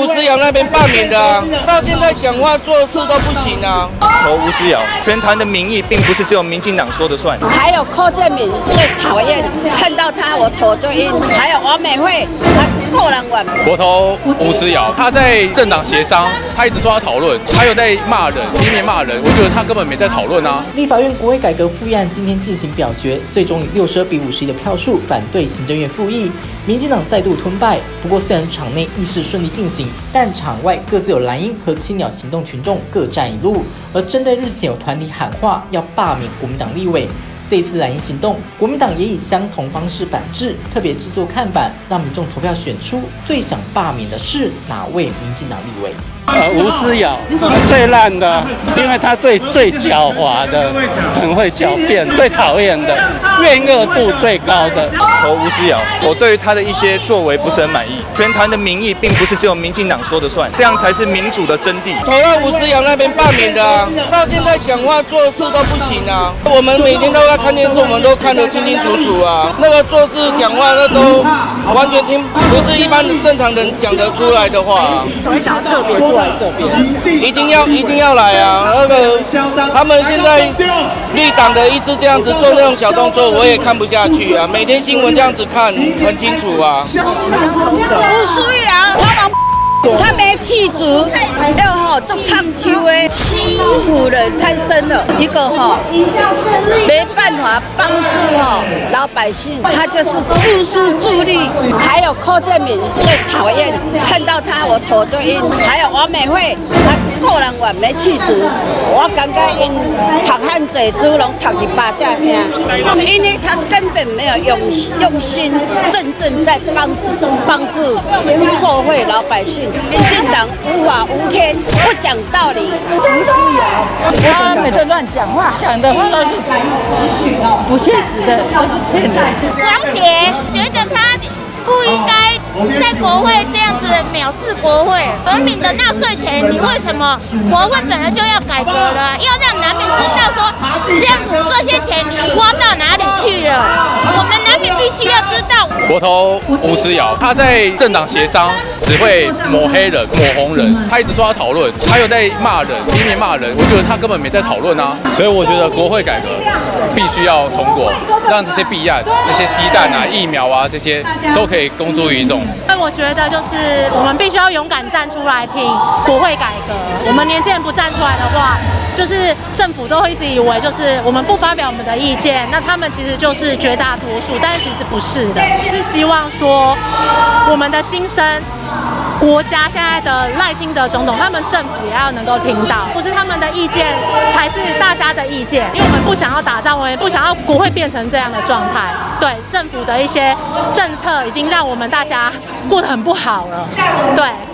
吴思瑶那边罢免的啊，到现在讲话做事都不行啊。 投吴思瑶，全台的民意并不是只有民进党说的算。 还有柯建铭最讨厌，看到他我头就晕。还有王美惠，他够人玩。 我投吴思瑶，他在政党协商，他一直说要讨论，他又在骂人，批评骂人，我觉得他根本没在讨论啊。 立法院国会改革复议案今天进行表决，最终以62比51的票数反对行政院复议，民进党再度吞败。不过虽然场内议事顺利进行，但场外各自有蓝鹰和青鸟行动群众各占一路。而针对日前有团体喊话要罢免国民党立委，这一次蓝营行动，国民党也以相同方式反制，特别制作看板，让民众投票选出最想罢免的是哪位民进党立委。 吴思瑶最烂的，因为他对最狡猾的很会狡辩，最讨厌的怨恶度最高的。 投吴思瑶，我对于他的一些作为不是很满意。全台的民意并不是只有民进党说的算，这样才是民主的真谛。 投到吴思瑶那边罢免的啊，到现在讲话做事都不行啊。我们每天都在看电视，我们都看得清清楚楚啊。那个做事讲话那都完全听不是一般的正常人讲得出来的话啊。 我想要特别过来这边， 一定要来啊！那个他们现在绿党的一直这样子做那种小动作，我也看不下去啊！每天新闻这样子看很清楚啊。 吴思瑶，他没气质，又做唱秋的，欺负人太深了。一个没办法帮助老百姓，他就是自私自利。还有柯建铭最讨厌，看到他我头就晕。还有王美惠，他个人玩没气质，我感觉因读汉济猪拢读一百架命，因为他根本没有用心，真正在帮助社会老百姓。民进党无法无天，不讲道理。吴思瑶，他每次乱讲话，讲的话都是不现实的，都是骗人。 王姐觉得他不应该在国会这样子的藐视国会。国民的纳税钱，你为什么国会本来就要改革了？要让南民知道说，这些钱你花到哪里去了？我们南民必须要知道。 我投吴思瑶，他在政党协商，只会抹黑人、抹红人，他一直说要讨论，他又在骂人，批评骂人，我觉得他根本没在讨论啊。所以我觉得国会改革必须要通过，让这些弊案、那些鸡蛋啊、疫苗啊这些都可以公诸于众。 我觉得就是我们必须要勇敢站出来挺国会改革。我们年轻人不站出来的话，就是政府都会一直以为就是我们不发表我们的意见，那他们其实就是绝大多数，但是其实不是的。是希望说我们的心声。国家现在的赖清德总统，他们政府也要能够听到，不是他们的意见才是大家的意见，因为我们不想要打仗，我们也不想要国会变成这样的状态。对政府的一些政策，已经让我们大家过得很不好了。对。